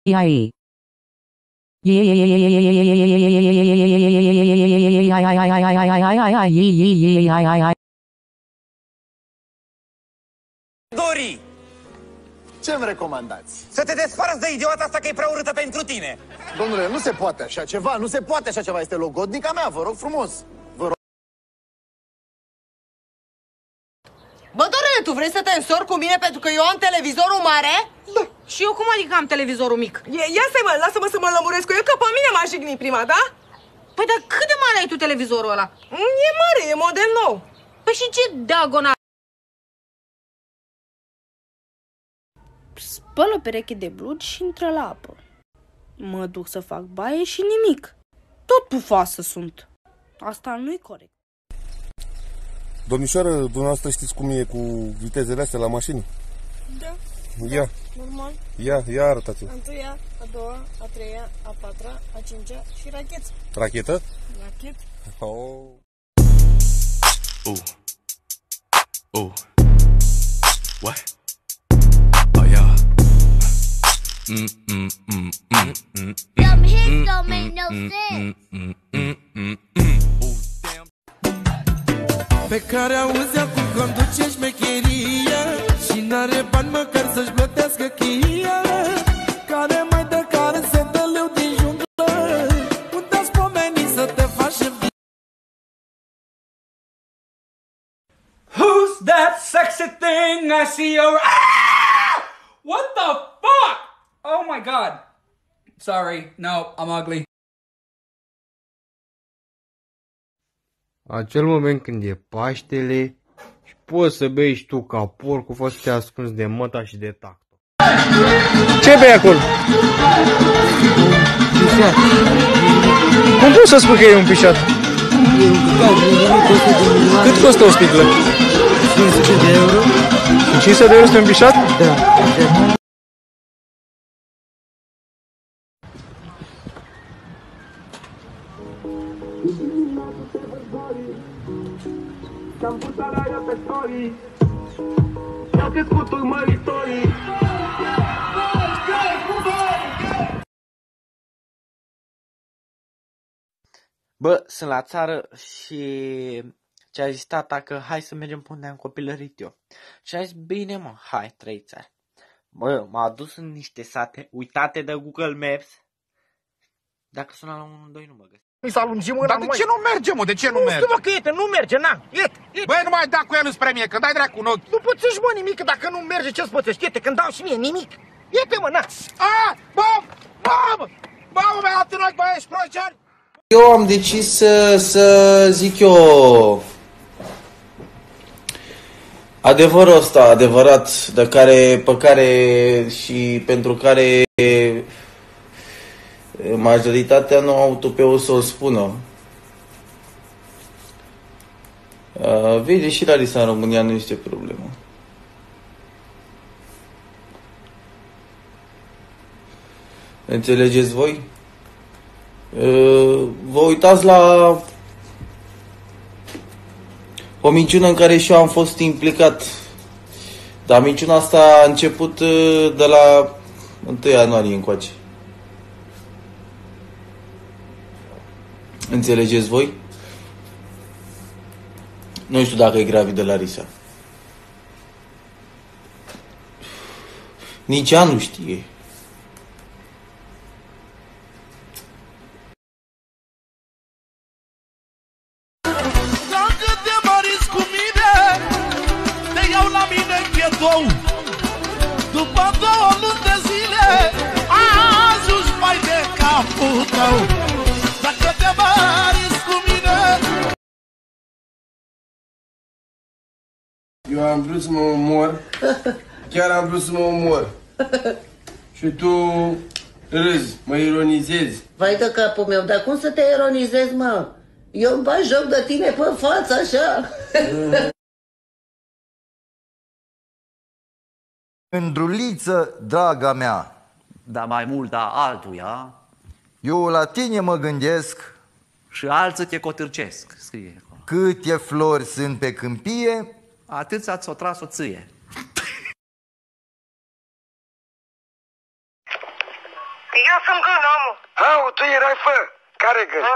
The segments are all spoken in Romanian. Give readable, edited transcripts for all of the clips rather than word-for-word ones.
AI. Dori! Ce-mi recomandați? Să te desparți de idiota asta că e prea urâtă pentru tine! Domnule, nu se poate așa ceva, nu se poate așa ceva, este logodnica mea, vă rog frumos. Vă rog. Bă, Dorele, tu vrei să te însori cu mine pentru că eu am televizorul mare? Da. Și eu cum adică am televizorul mic? Ia stai, mă, lasă-mă să mă lămuresc cu el, că pe mine m-a jignit prima, da? Păi dar cât de mare ai tu televizorul ăla? E mare, e model nou. Păi și ce diagonal? Spălă pereche de blugi și intră la apă. Mă duc să fac baie și nimic. Tot pufasă sunt. Asta nu-i corect. Domnișoară, dumneavoastră știți cum e cu vitezele astea la mașini? Da. Ia. Normal. Ia arătați-o. A întâia, a doua, a treia, a patra, a cincea și rachetă. Rachetă? Rachetă. Oh. What? Oh yeah. Some hits don't make no sense. Pe care auzi acum conduce șmecheria și n-are bani măcar să-și plătească chia. Care mai dă care se dă leu din junglă, unde-ați pomenit să te faci în viață. Who's that sexy thing I see over... Ah! What the fuck? Oh my god. Sorry, no, I'm ugly. Acel moment când e Paștele și poți să bei și tu ca porcul fără să te ascunzi de măta și de tactul. Ce bei acolo? Pișat. Cum poți să spui că e un pișat? Cât costă o sticlă? 500 de euro. 500 de euro este un pișat? Da. Am pus alarea pe story și-au crescut urmăritorii. Bă, sunt la țară și ce-a zis tata că hai să mergem pe unde am copilărit eu. Și a zis, bine mă, hai, 3 țări. Bă, m-a dus în niște sate, uitate de Google Maps. Dacă suna la 112 nu mă găsesc. Să alungim ăla. Dar de ce nu merge, mă? De ce nu merge? Nu, mă, că iete, nu merge, na. Băi, nu mai da cu el spre mie, că dai dracu în ochi. Nu pățești, mă, nimic, că dacă nu merge, ce-ți pățești? Iete, când dau și mie, nimic. Iete, mă, na. Bă, mi-a dat în ochi, bă, ești proști. Eu am decis să zic eu adevărul ăsta, adevărat, pe care și pentru care majoritatea nu au tupeul să o spună. Vede și la Lisa în România nu este problemă. Înțelegeți voi? Vă uitați la o minciună în care și eu am fost implicat. Dar minciuna asta a început de la 1 ianuarie încoace. Înțelegeți voi? Nu știu dacă e gravidă Larisa. Nici ea nu știe. Dacă te măriți cu mine, te iau la mine în ghetou. După 2 luni de zile, ajungi mai de capul tău. Dacă te măriți cu mine. Eu am vrut să mă omor, chiar am vrut să mă omor. Și tu râzi, mă ironizezi. Vai de capul meu, dar cum să te ironizezi, mă? Eu îmi bag joc de tine pe față, așa. Mândruliță, draga mea. Dar mai mult a altuia. Eu la tine mă gândesc. Și alții te cotârcesc, scrie acolo. Câte flori sunt pe câmpie, atâția ți-o tras o ție. gâni?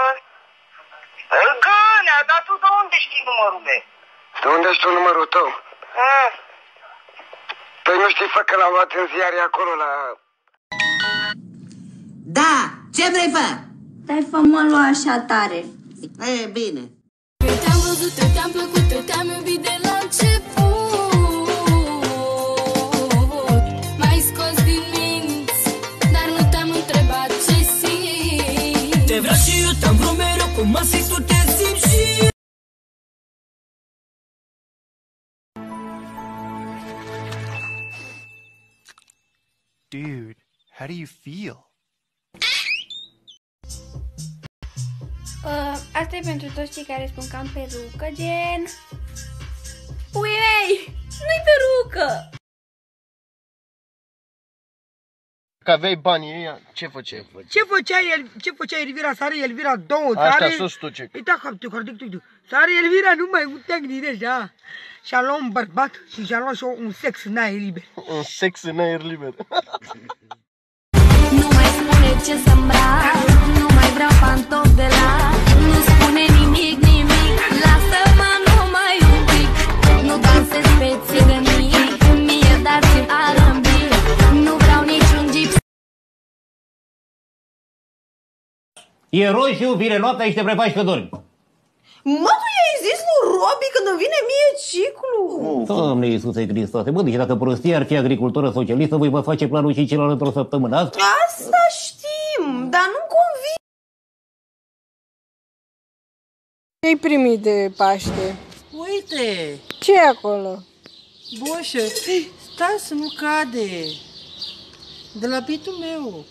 Gânea, dar tu de unde știi numărul meu? De unde știu numărul tău? Păi nu știi, fă, că l-am luat în ziare acolo la... Da, ce vrei, fă? Dai fă mă lua așa tare. E, bine. Te-am văzut, te-am plăcut, te-am iubit de la început. M-ai scos din minți, dar nu te-am întrebat ce simți. Te vreau și eu, te-am vrut mereu, cum mă simți, tu te simți și eu. Dude, how do you feel? Asta e pentru toți cei care spun că am perucă, gen... Ui, ei, nu-i perucă! Că aveai banii ăia, ce făceai? Ce făcea Elvira? Sare Elvira două, Asta sus tu ce? Uita, sare Elvira numai un tehnic deja. Și-a luat un bărbat și și-a luat și un sex în aer liber. Un sex în aer liber. Nu mai spune ce să-mi îmbrac, nu mai vreau pantofi de la. Nu spune nimic, lasă-mă numai un pic. Nu dansez pe țigănii, mie dați-mi R&B. Nu vreau niciun gips. E roșu, vine noaptea și te prefaci că dormi. Mă, tu i-ai zis lui Robi când îmi vine mie ciclu? Doamne Iisuse Hristoase, bă, deci dacă prostia ar fi agricultură socialistă, voi vă face planul și celălalt într-o săptămână. Asta știm, dar nu convine. Ce-ai primit de Paște? Uite! Ce e acolo? Boșă, stai să nu cade. De la bitul meu.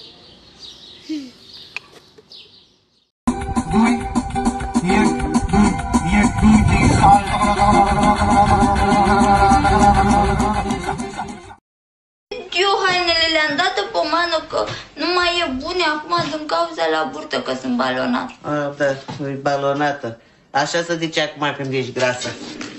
Eu hainele le-am dat pe mană că nu mai e bune acum din cauza la burtă că sunt balonată. Da, e balonată. Așa se zice acum când ești grasă.